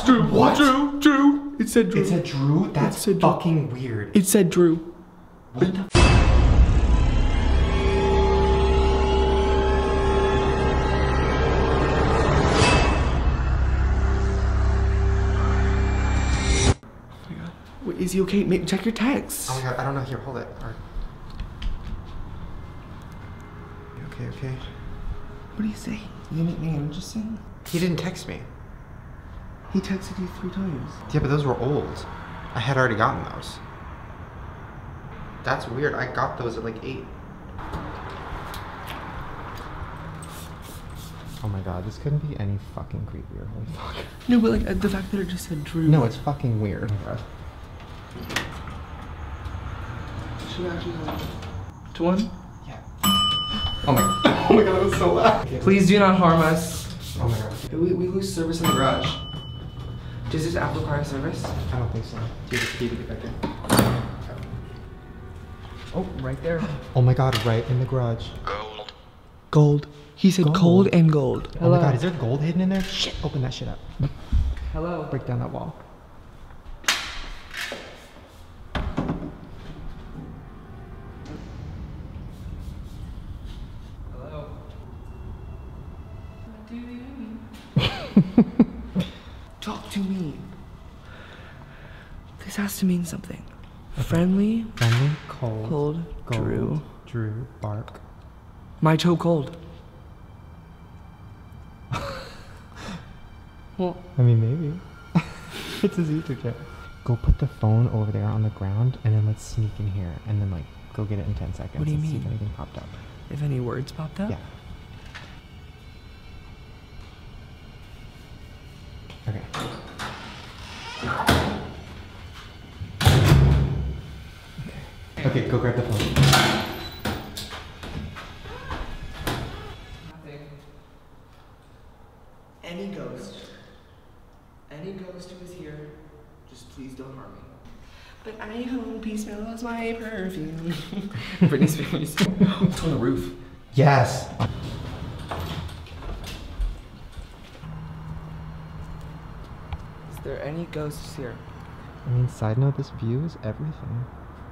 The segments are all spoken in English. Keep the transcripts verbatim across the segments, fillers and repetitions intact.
It's Drew. What? Drew. Drew. It said Drew. It said Drew? That's said Drew. fucking weird. It said Drew. What the f? Wait, is he okay? Maybe check your text. Oh my god, I don't know. Here, hold it. Right. Okay, okay. What do you say? You make me interesting? He didn't text me. He texted you three times. Yeah, but those were old. I had already gotten those. That's weird. I got those at like eight. Oh my god, this couldn't be any fucking creepier. Holy fuck. No, but like uh, the fact that it just said Drew. No, it's fucking weird. Should we actually go to one? Yeah. Oh my god. Oh my god, that was so loud. Please do not harm us. Oh my god. We, we lose service in the garage. Does this app require service? I don't think so. Do you have a key to get back in? Oh, right there. Oh my god, right in the garage. Gold. Gold. He said Gold. cold and gold. Oh my god, is there gold hidden in there? Shit, open that shit up. Hello. Break down that wall. Hello. What do you mean? Talk to me. This has to mean something. Okay. Friendly. Friendly, cold, Cold. gold, Drew. Drew, bark. My toe cold. Well, I mean, maybe. It's his YouTube channel. Go put the phone over there on the ground and then let's sneak in here and then like go get it in ten seconds. What do you and see mean? if anything popped up. if any words popped up? Yeah. Okay. Okay, go grab the phone. Nothing. Any ghost. Any ghost who is here, just please don't harm me. But I hope he smells my perfume. Britney Spears. It's on the roof. Yes. Is there any ghosts here? I mean, side note, this view is everything.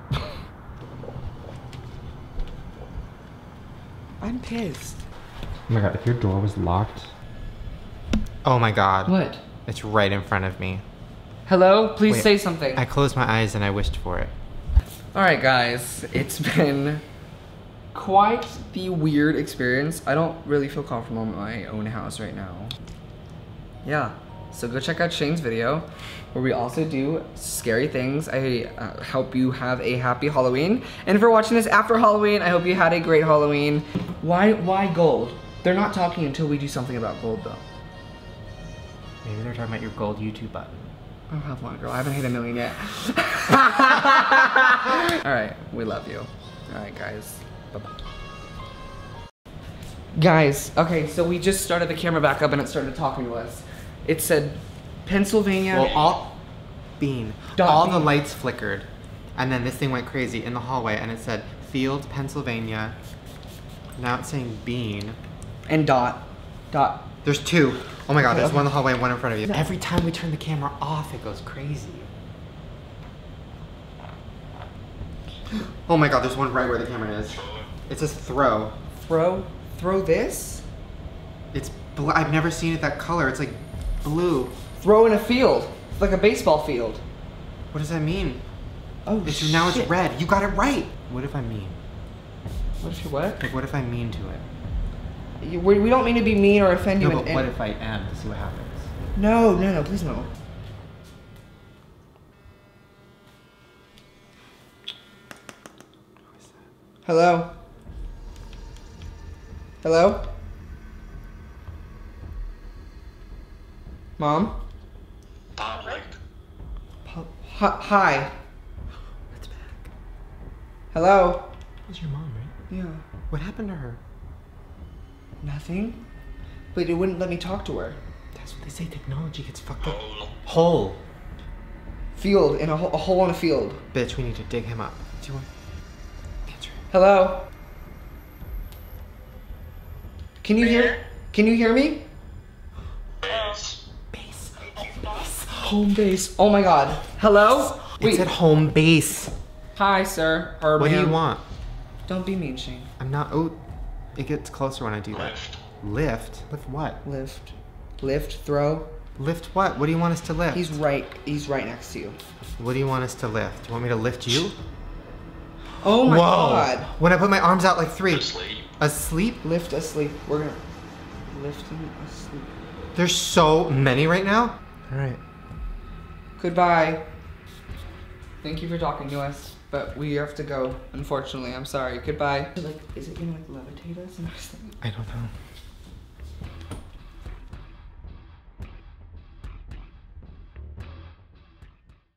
I'm pissed. Oh my god, if your door was locked. Oh my god. What? It's right in front of me. Hello? Please Wait, say something. I closed my eyes and I wished for it. Alright guys, it's been quite the weird experience. I don't really feel comfortable in my own house right now. Yeah, so go check out Shane's video where we also do scary things. I uh, hope you have a happy Halloween. And if you're watching this after Halloween, I hope you had a great Halloween. Why, why gold? They're not talking until we do something about gold though. Maybe they're talking about your gold YouTube button. I don't have one, girl. I haven't hit a million yet. All right, we love you. All right, guys. Bye-bye. Guys, okay, so we just started the camera back up and it started talking to us. It said Pennsylvania. Well, all bean. Dot all bean. the lights flickered, and then this thing went crazy in the hallway, and it said Field, Pennsylvania. Now it's saying bean. And dot. Dot. There's two. Oh my god, Okay, there's okay. one in the hallway and one in front of you. No. Every time we turn the camera off, it goes crazy. Oh my god, there's one right where the camera is. It says throw. Throw. Throw this? It's bl I've never seen it that color. It's like blue. Throw in a field. It's like a baseball field. What does that mean? Oh, It's, shit. now it's red. You got it right. What if I mean? What if you what? Like, what if I mean to it? You, we, we don't mean to be mean or offend you. No, in- but what in- if I am? To see what happens. No, no, no, please no. Hello? Hello? Mom? Public. Pu- hi. Hi. It's back. Hello? That's your mom, right? Yeah. What happened to her? Nothing? But it wouldn't let me talk to her. That's what they say. Technology gets fucked up. Hole. Hole. Field, in a, ho- a hole in a field. Bitch, we need to dig him up. Do you want? Answer. Hello? Can you hear? Can you hear me? Yes. Base. Oh, base. home base. Oh my god. Hello? It's at home base. Hi, sir. Or What do you ma'am. want? Don't be mean, Shane. I'm not. Oh, it gets closer when I do that. Lift. Lift? Lift what? Lift. Lift, throw. Lift what? What do you want us to lift? He's right. He's right next to you. What do you want us to lift? Do you want me to lift you? Oh my Whoa. god. When I put my arms out like three. Asleep. Asleep? Lift asleep. We're gonna lift him asleep. There's so many right now. All right. Goodbye. Thank you for talking to us, but we have to go. Unfortunately, I'm sorry. Goodbye. Like, is it gonna like levitate us? I don't know.